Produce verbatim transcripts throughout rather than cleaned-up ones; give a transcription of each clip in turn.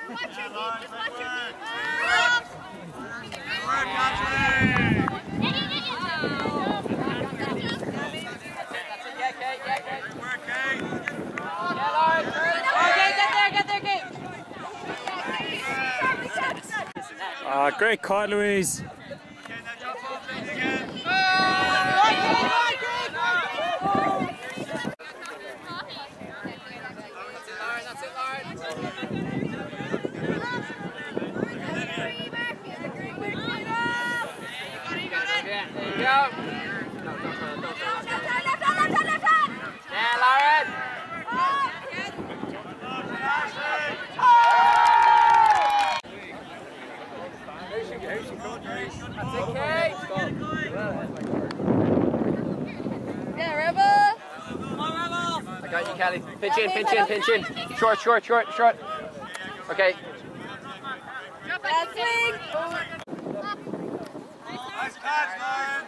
Ah, great cut, Louise. I got you, Kelly. Pinch in, pinch in, pinch in. Short, short, short, short. Okay. That's swing. Nice catch, Lauren.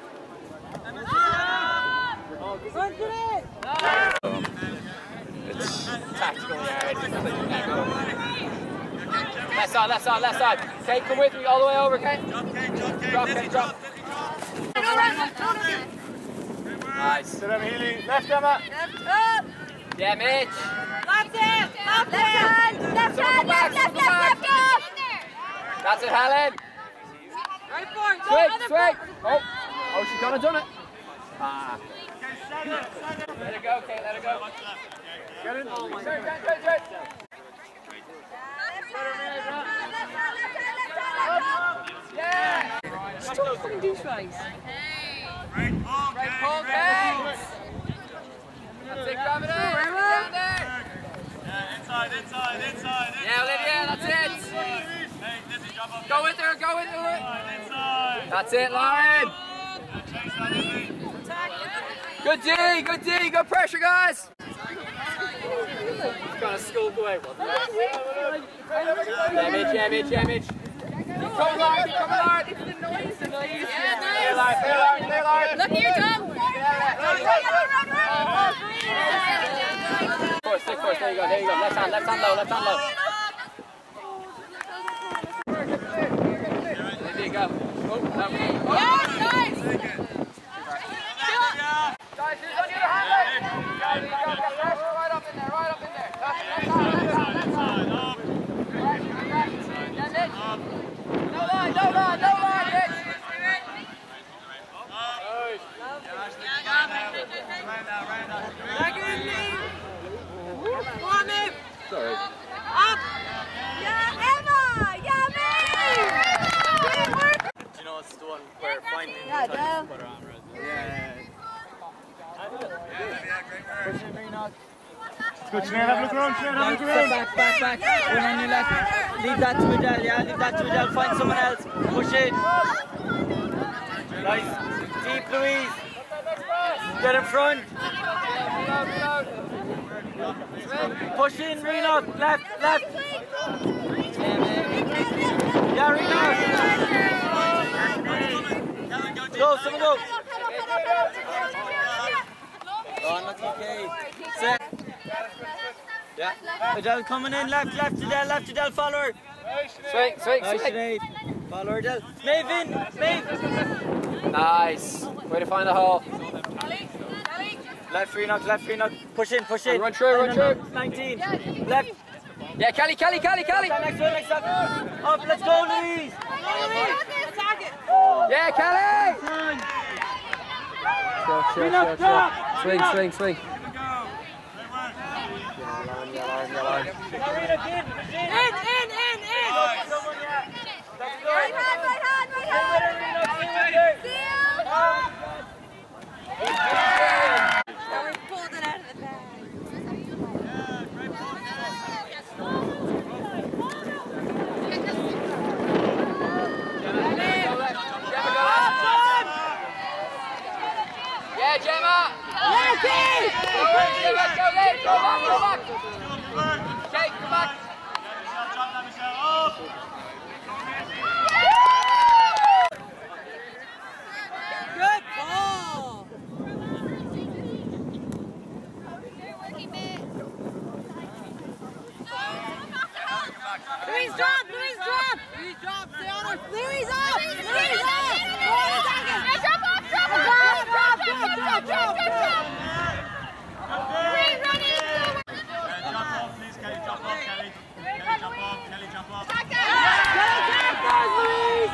It's tactical, yeah. Left side, left side, left side. Okay, come with me all the way over, okay? Drop, okay, drop. Nice. Sit down, Healy. Left, Emma. Left up. Yeah, Mitch. Left hand. Left hand. Left hand. Left, left, left, left up. That's it, Helen. Right forward. Swing, swing. Oh, oh, she's gonna done it. Ah. Let her go, Kate, let her go. Get in. Oh my God. Straight, straight, straight. Yeah. Stop fucking douchebags. Great pull, Great Kate. pull, Kate. That's it, grab it in. Down there. Yeah, inside, inside, inside. Yeah, Olivia, that's it. Hey, Lizzie, jump up. Go with her, go with her. Inside. That's it, Lauren. Chase that, Lizzie. Good D, good D, good pressure, guys. Got a school away, wasn't it? Damage, damage, damage. Come on, Lauren, come on, Lauren. It's the noise, the noise. Clear, Lauren, clear, Lauren, clear, Lauren. Look at your drum. Force, stick force, there you go, there you go. Left hand, left hand low, left hand low. There you go. Oh, that one. Oh. Yes, nice. Guys, who's on the other hand, guys? Guys, you got the pressure right up in there, right up in there. Left hand, left hand, left hand. That's it. No line, no line, no line, Rich. Sorry. Up. Yeah, Emma. Yeah, me. Do you know it's the one where finding Yeah, the no. put her arm around? Yeah, yeah, yeah. Good, Sinead, have a look around, Sinead, have a look around. Back, back, back. One on your left. Leave that to Adele, yeah? Leave that to Adele. Find someone else. Push in. Nice. Deep, Louise. Get in front. Push in, Reno. Left, left. Yeah, Reno. Go, someone go. Oh, not okay. Set. Yeah. Adele coming in, left, left, Adele, left, Adele, follow her. Swing, swing, Nice, swing. Sinead. Follow her, Adele. Maven, Maven. Nice. Way to find the hole. Left, Reno, left, Reno. Push in, push in. Run through, run through. nineteen. Left. Yeah, Kelly, Kelly, Kelly, Kelly. Next one, next one. Up, let's go, Louise. Yeah, Kelly. Short, short, short, short. Swing, swing, swing. In, in, in, in. Right hand, right hand, right hand. See you. Now we pulled it out of the bag. Yeah, Gemma. Let's Go, Gemma, go, Lee. Go back, go back. Jake, come back. Good ball. Louise, drop! Louise, drop! Louise, drop! Stay on her! Louise, up! Louise, up! Go on, attack it! Hey, drop off! Drop off! Drop, drop, drop, drop, drop, drop, drop! Louise, run in! Jump off, please, Kelly. Jump off, Kelly. Kelly, jump off. Kelly, jump off. Attack it! Attack those, Louise!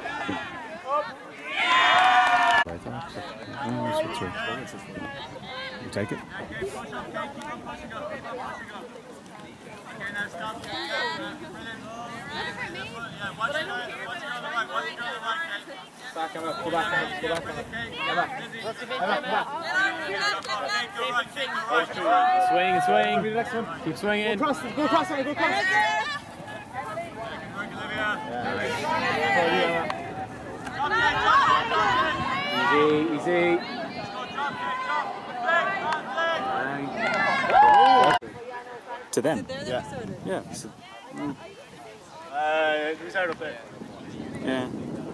Right there. No, it's true. You take it. Okay, push up, okay. Keep on pushing up. Keep on pushing up. Okay, now stop. Yeah, brilliant. Yeah, watch it go. Watch it go on the right. Watch it go on the right, Kelly. Back him up, go back him up, go back him up. Go back. Lizzie. Go back, go back. Okay, go right, take the right. Swing, swing. Keep swinging. Go across, go across, go across. Work, Olivia. Easy, easy. To them. Yeah. Yeah. So, Uh, who's out up there? yeah.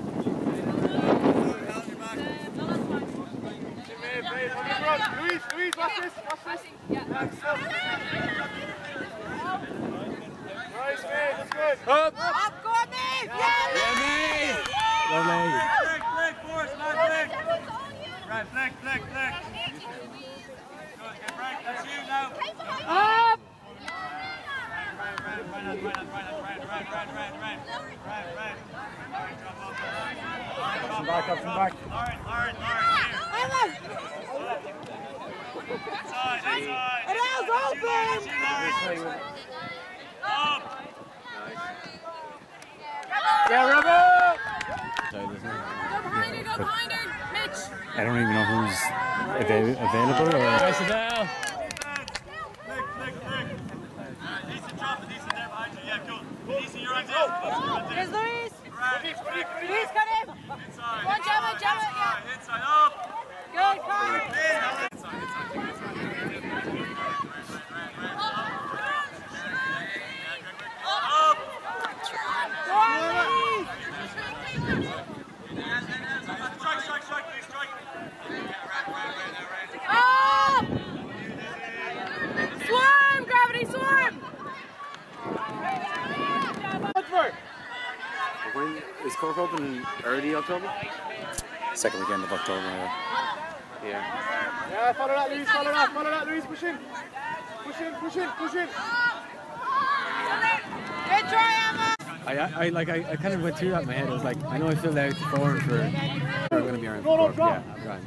Louise, Louise, watch this, watch this. Yeah. Nice, man, that's good. Up. Up, go on, Maeve! Yeah, Maeve! Lovely. Flick, flick, force, man, flick. Right, flick, flick, flick. Good, get right, that's you now. Up! Right, right, right, right, right, right, right, right, right, right, right, right, right. Alright, drop off. Come back, up, come back. Lauren, Lauren, Lauren, here. Inside, inside. It is open! Up. Yeah, Robo! Go behind her, go behind her! Mitch! I don't even know who's avail available or. Nice it down. Flick, flick, flick. Alright, Lisa, drop it. Lisa, there behind you. Yeah, cool. Lisa, you're on this. You're on Here's this. Louise! Right. Louise, cut him! Inside. Go on, Gemma, Gemma, yeah! Inside, inside, up. Good, Connor! Inside, inside, inside. Up. Go on, Louise! Strike, strike, strike, please, strike. Up! Swarm! Gravity swarm! When is Cork open? Early October? Second weekend of October. Yeah. Yeah. Yeah, follow that, Louise, follow that, follow that, Louise, push in. Push in, push in, push in. Good try, Emma! I, I, I like I, I kind of went through that in my head. I was like, I know I filled out the form for. We're going to be around. No, no, for, drop. Yeah, right.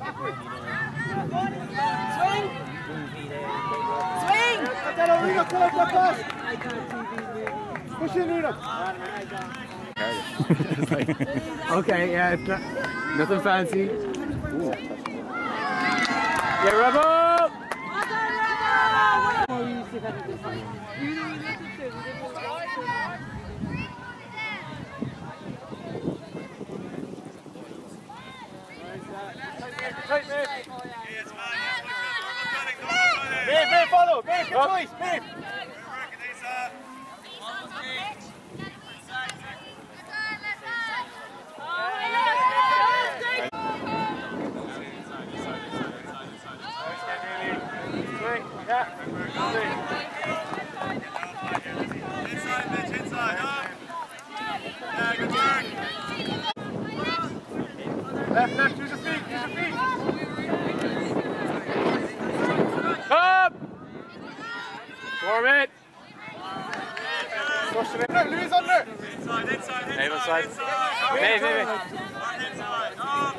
Swing! Swing! Get that over, Rita, pull up that pass. Push in, Rita. It's like, okay, yeah, it's not, nothing fancy. Ooh. Yeah, Robo! Tight, Maeve. Maeve, Maeve, follow. Maeve, good choice. Maeve. Inside, Mitch, inside, up. Yeah, good work. Left, left, use your feet, use your feet. Up! Form it! Push it in. Louise under. Inside, inside, inside. Maeve inside. Inside. Maeve, Maeve. Right inside, up.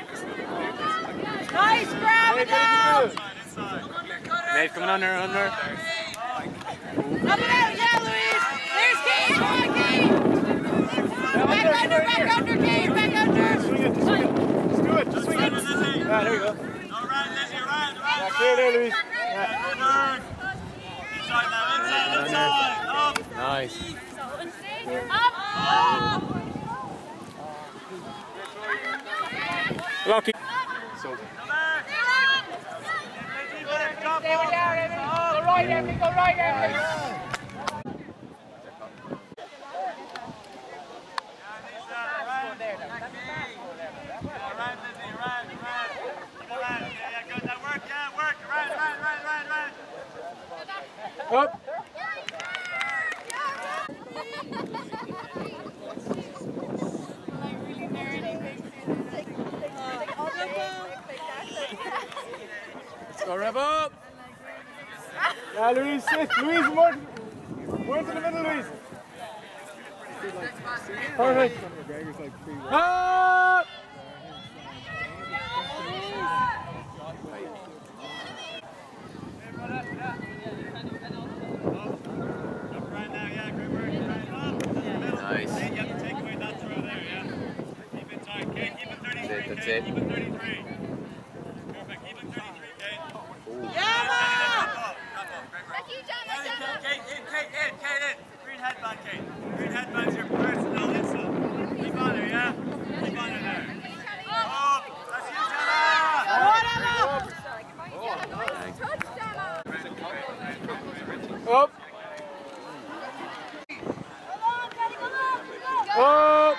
Nice grab it down! Inside, inside. Maeve coming under, under. Up and out, yeah, Louise! There's Kate! Come on, Kate! Back under, back under, Kate! Back under! Swing it, swing it. Just do it, just swing it. Yeah, there you go. All right, Lizzie, around, around. Yeah, clear there, Louise. Yeah, good work. Inside now, inside, inside. Up. Nice. Up! Lucky. So, Stay with down, Emily. Go right, Emily. Go right, Emily. up. Go, Rebel! Yeah, Louise, sit. Louise, more, more into the middle, Louise. Perfect. Up! Nice. You have to take away that throw there, yeah? Keep it tight, Kate. Keep it thirty-three, That's it, that's Kate. it. Keep it thirty-three. Perfect. Keep it thirty-three, Kate. Yeah, Drop off. Drop off. Great work. That's you, John. Kate, That's John. Kate, in, Kate, in, Kate, in. Green headband, Kate. Green headband's your personal insult. Keep on her, yeah? Keep on her there. Oh, that's you, Jenna! Up! Up!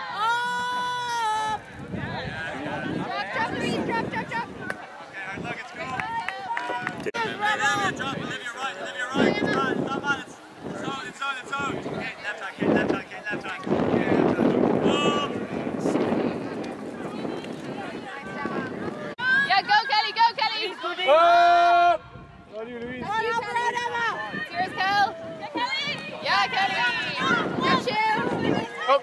Drop, drop, Louise, drop, drop, drop. Okay, hard luck, it's go. Olivia, drop, Olivia right, Olivia right. It's not, it's not bad, it's it's on, it's on, it's on. Okay, left hand, Kate, left hand, Kate, left hand. Oh! Yeah, go, Kelly, go, Kelly. Up! On you, Louise. Cheers, Kel. Yeah, Kelly. Yeah, Kelly. Yeah, cheers. Up!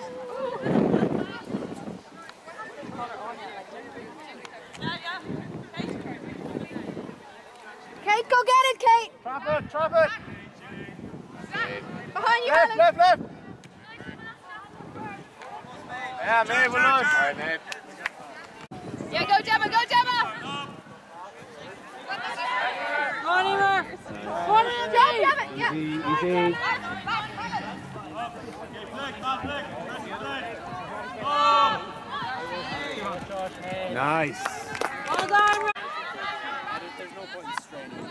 Kate, go get it, Kate. Trap it, trap it! Behind you, Left, Helen. left, left! Yeah, mate, well done. Alright, mate. Yeah, go, Gemma, go, Gemma. Go on, Emer. Go on, Andy. Gemma, yeah. Easy, easy. Okay, flick, on flick. Press your flick. Oh! Nice. Well done. There's no point in straining.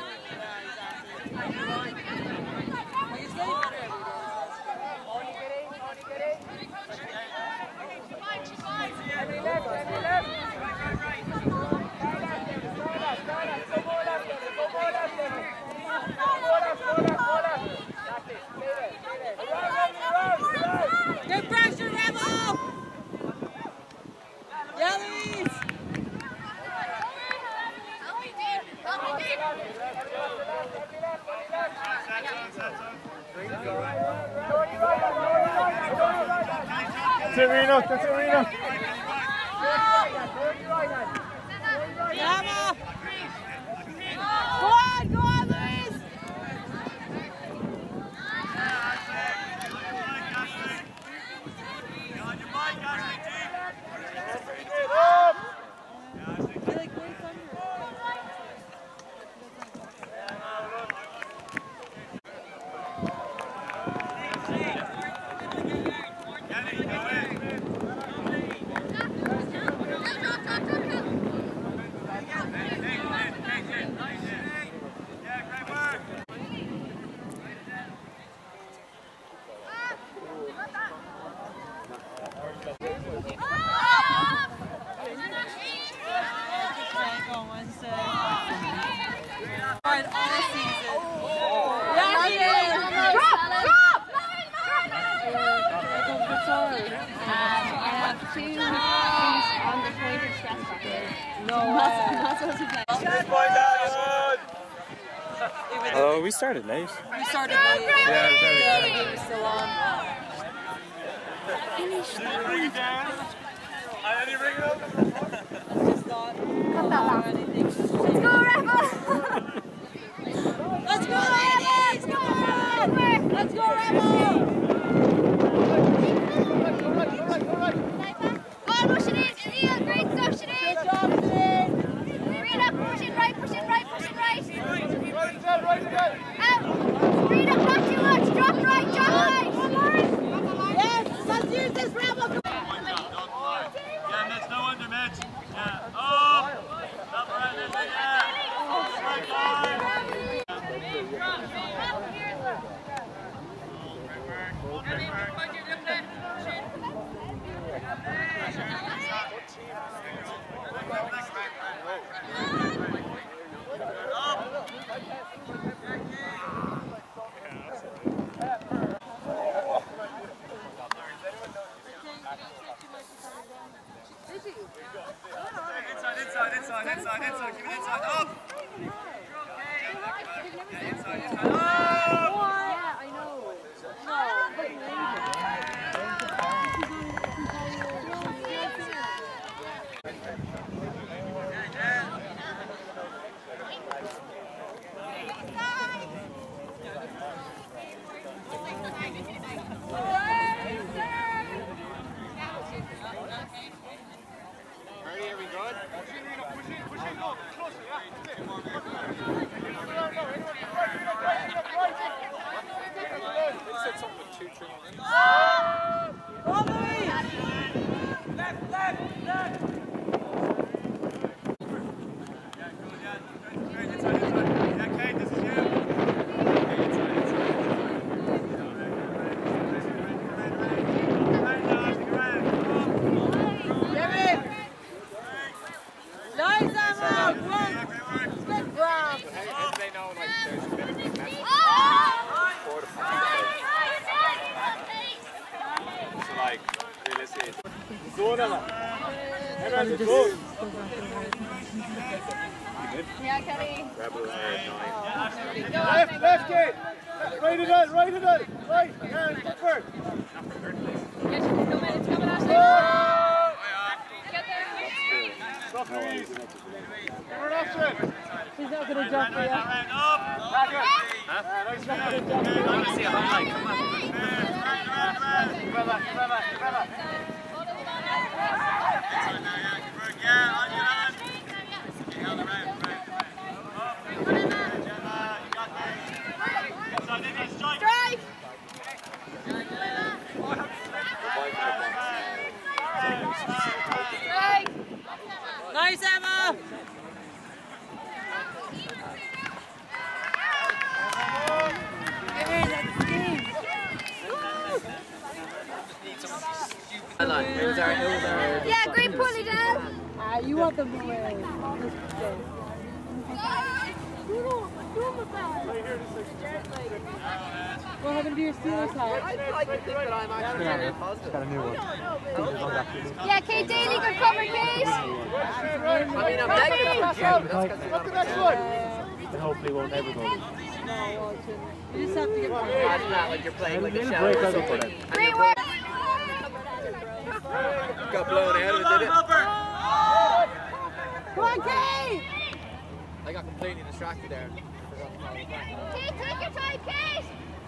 Good pressure, Rebel. Yeah, Louise. Serena, to Serena. Gemma. Go on, go on, Louise. On your bike, Ashley, deep. Kenny, go in. Yeah, great work. Oh, we started late. We started late. Yeah, we started Yeah, late. the game was still on. Bring it down. I didn't bring it up. Just not or anything. Let's go, Rebel! Let's go, ladies! Come on! Let's go, Rebel! Go on, push it in, Shania. Great stuff, Shania. Good job, Shania. Rita, push it right, push it right, push it right. Out. Rita, not too much. Drop right, drop right. Yes, let's use this, Rebel. One job, don't fly. Yeah, Mitch, no under Mitch. Yeah. Oh! Up right, Mitch, yeah. Right line. Great work. Inside, inside, inside, inside, inside. Keep it inside. Up. Yeah, Kelly. Left, left gate. Right it on, right it on. Right, yeah, foot first. Yeah, she's coming, it's coming, Ashley. Get there. Stop, Louise. Give her an option. She's not going to jump for you. Huh? Nice one. I want to see a highlight. Come on. Give her back, give her back, give her back. Yeah, on your hand. You held around, right, right. Strike! Strike! Nice, Emma! Yeah, great pulley, Dad. Ah, you want them to win. What happened to your Steelers hat? I like to think that I'm actually very positive. Got a new one. Yeah, Kate Daly, good cover, Kate. I mean, I'm negative for June. That's because What's the next one? And hopefully won't ever go. You just have to get more. imagine that like you're playing like a shell break or out for something. them. Great work. Got blown out of it, did it? Come on, Kate! I got completely distracted there. Kate, take your time, Kate.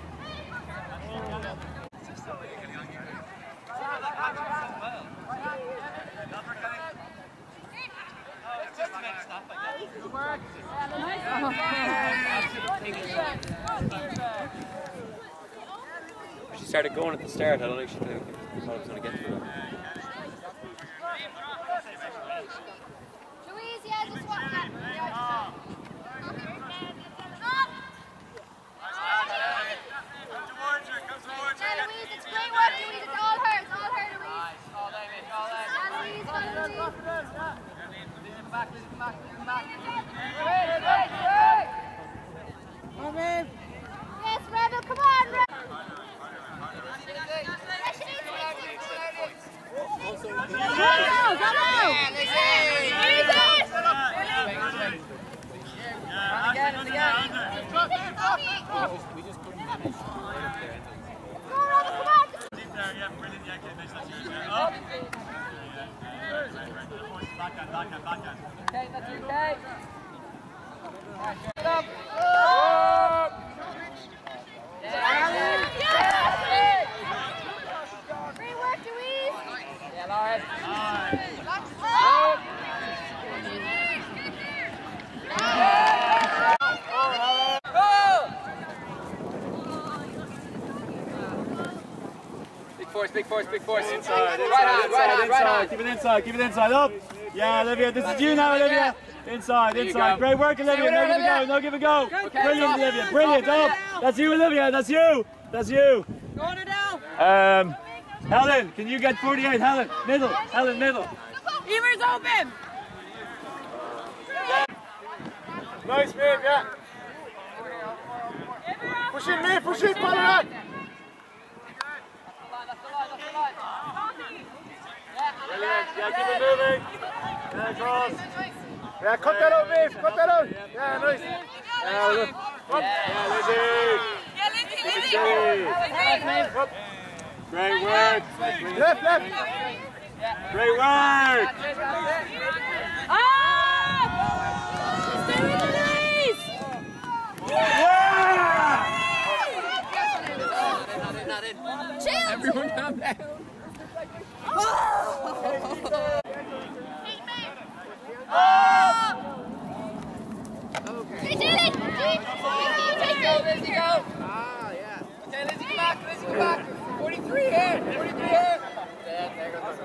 She started going at the start. I don't think she thought I was going to get to her. Louise, yeah, just walk that. Yeah, Louise, it's great work, Louise. It's all her. It's all her, Louise. All day, mate, all day. Yeah, Louise, well done, Louise. Lead him back, lead him back, lead him back. Come on, babe. Yes, Rebel, come on, Rebel. Okay, that's you, Kate. Stop. Great work, Louise. Yeah, Lauren. Big force, big force, big force. Inside, Right inside, hand, right hand, right hand. Keep it inside, keep it inside, up. Yeah, Olivia, this is you now, Olivia. Inside, There you inside. go. Great work, Olivia. Stay with No her, give a go, Olivia. no give a go. Okay, Brilliant, stop. Olivia, brilliant, up. That's you, Olivia, that's you. That's you. Go on, Adele. Um, Helen, can you get forty-eight? Helen, middle, Helen, middle. Emer's open. Nice, babe, yeah. Push in, mate, push in, follow that. Brilliant, yeah, keep it moving. Yeah, cross. Yeah, cut that out, mate, cut that out. Yeah, nice. Yeah, look. Yeah, Lizzie. Yeah, Lindsay, Lindsay. Lizzie. Up. Great work. Left, left. Great work. Ah! Stay with the knees. Yeah! Chill. Everyone calm down. Hey, Julie. Lizzie, go. Ah, yeah. Okay, Lizzie, come back. Lizzie, come back. forty-three here. forty-three here. There, there goes.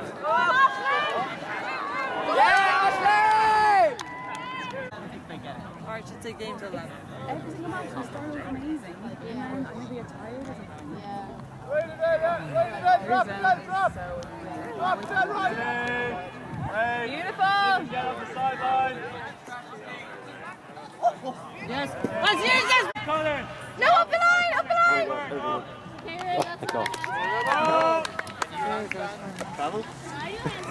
Yeah, Ashley! Alright, should take game to eleven. Every single match we started was amazing. And then maybe get tired or something. Yeah. Wait a minute, wait a minute. Drop, drop, drop. Drop, drop, right. Hey, Beautiful. get off the sideline. Yes. Let's use this! Connor. No, up the line, up the line. Oh, thank God. Go. Travel?